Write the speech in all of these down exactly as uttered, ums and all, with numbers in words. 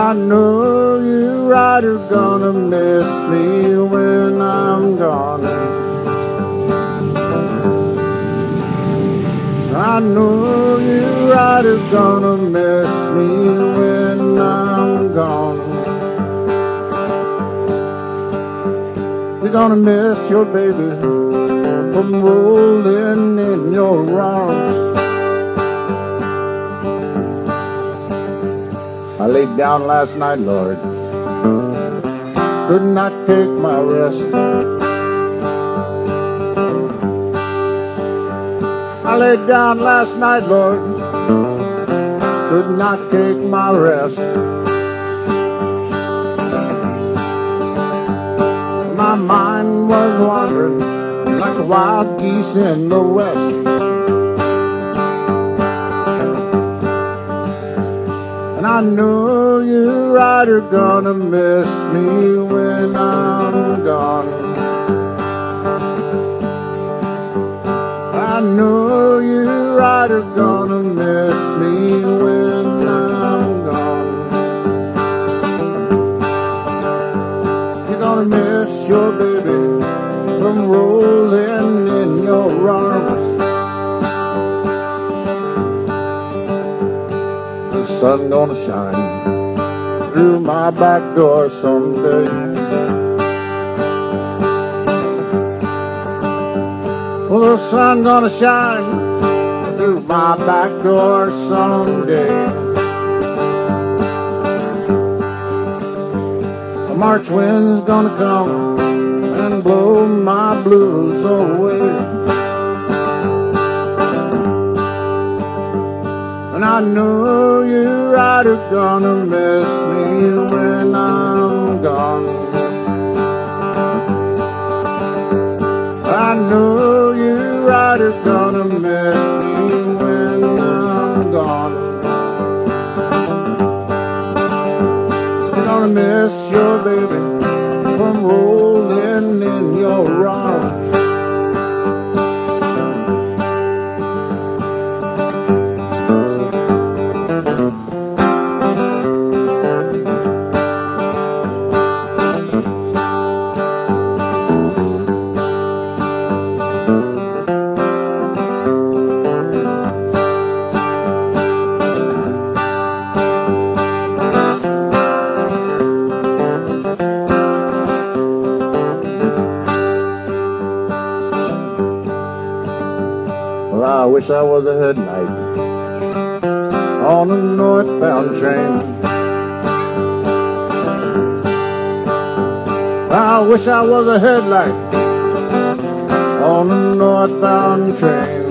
I know you right are gonna miss me when I'm gone. I know you right are gonna miss me when I'm gone. You're gonna miss your baby from rolling in your arms. I laid down last night, Lord, could not take my rest. I laid down last night, Lord, could not take my rest. My mind was wandering like the wild geese in the west. And I know you right are gonna miss me when I'm gone. I know you right are gonna miss me when I'm gone. You're gonna miss your baby from rolling in your arms. The sun gonna shine through my back door someday. Well, the sun gonna shine through my back door someday. A March wind's gonna come and blow my blues away. And I know you right are gonna miss me when I'm gone. I know you right are gonna miss me when I'm gone. You're gonna miss your baby from rolling in your arms. Well, I wish I was a headlight on a northbound train. I wish I was a headlight on a northbound train.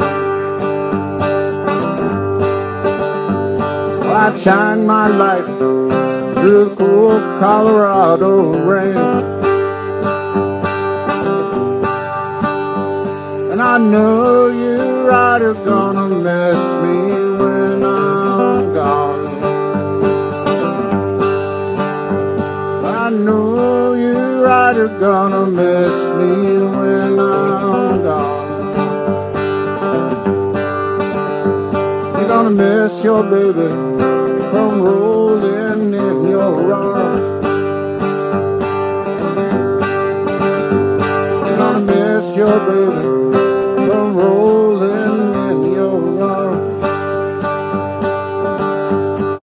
Well, I'd shine my light through the cool Colorado rain. And I know you right are gonna miss me when I'm gone. I know you right are gonna miss me when I'm gone. You're gonna miss your baby from rolling in your arms. You're gonna miss your baby from rolling